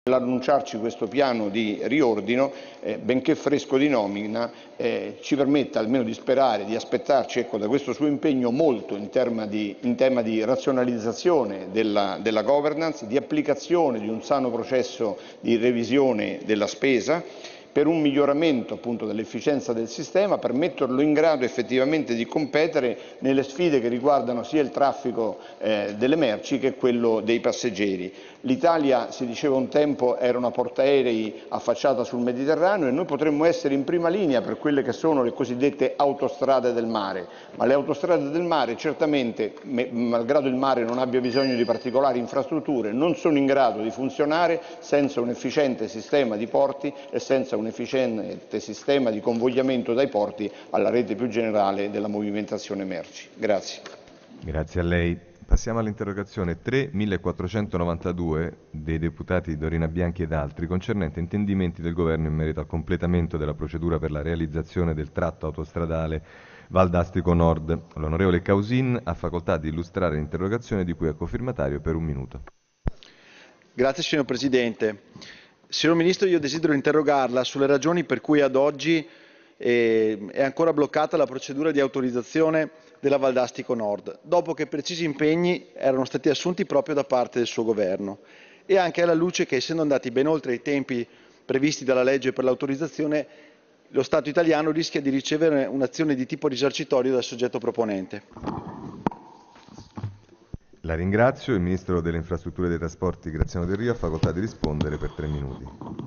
Nell'annunciarci questo piano di riordino, benché fresco di nomina, ci permette almeno di sperare, di aspettarci da questo suo impegno molto in tema di razionalizzazione della governance, di applicazione di un sano processo di revisione della spesa, per un miglioramento appunto dell'efficienza del sistema, per metterlo in grado effettivamente di competere nelle sfide che riguardano sia il traffico delle merci che quello dei passeggeri. L'Italia, si diceva un tempo, era una portaerei affacciata sul Mediterraneo e noi potremmo essere in prima linea per quelle che sono le cosiddette autostrade del mare, ma le autostrade del mare certamente, malgrado il mare non abbia bisogno di particolari infrastrutture, non sono in grado di funzionare senza un efficiente sistema di porti e senza un efficiente sistema di convogliamento dai porti alla rete più generale della movimentazione merci. Grazie. Grazie a lei. Passiamo all'interrogazione 3.1492 dei deputati Dorina Bianchi ed altri, concernente intendimenti del Governo in merito al completamento della procedura per la realizzazione del tratto autostradale Val d'Astico Nord. L'onorevole Causin ha facoltà di illustrare l'interrogazione di cui è cofirmatario per un minuto. Grazie signor Presidente. Signor Ministro, io desidero interrogarla sulle ragioni per cui ad oggi è ancora bloccata la procedura di autorizzazione della Val d'Astico Nord, dopo che precisi impegni erano stati assunti proprio da parte del suo governo, e anche alla luce che, essendo andati ben oltre i tempi previsti dalla legge per l'autorizzazione, lo Stato italiano rischia di ricevere un'azione di tipo risarcitorio dal soggetto proponente. La ringrazio. Il Ministro delle Infrastrutture e dei Trasporti, Graziano Delrio, ha facoltà di rispondere per 3 minuti.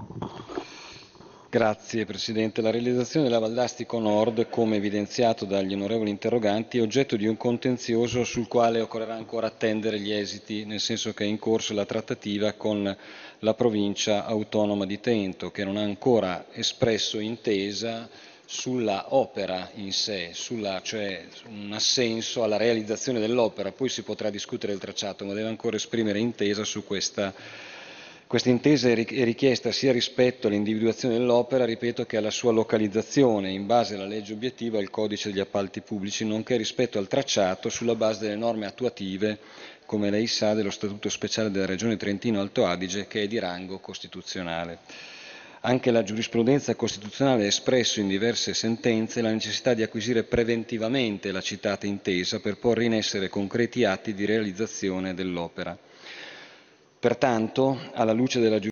Grazie Presidente. La realizzazione della Val d'Astico Nord, come evidenziato dagli onorevoli interroganti, è oggetto di un contenzioso sul quale occorrerà ancora attendere gli esiti, nel senso che è in corso la trattativa con la provincia autonoma di Trento, che non ha ancora espresso intesa sulla opera in sé, cioè un assenso alla realizzazione dell'opera. Poi si potrà discutere il tracciato, ma deve ancora esprimere intesa su questa intesa è richiesta sia rispetto all'individuazione dell'opera, ripeto, che alla sua localizzazione in base alla legge obiettivo e al codice degli appalti pubblici, nonché rispetto al tracciato sulla base delle norme attuative, come lei sa, dello Statuto speciale della Regione Trentino-Alto Adige, che è di rango costituzionale. Anche la giurisprudenza costituzionale ha espresso in diverse sentenze la necessità di acquisire preventivamente la citata intesa per porre in essere concreti atti di realizzazione dell'opera. Pertanto, alla luce della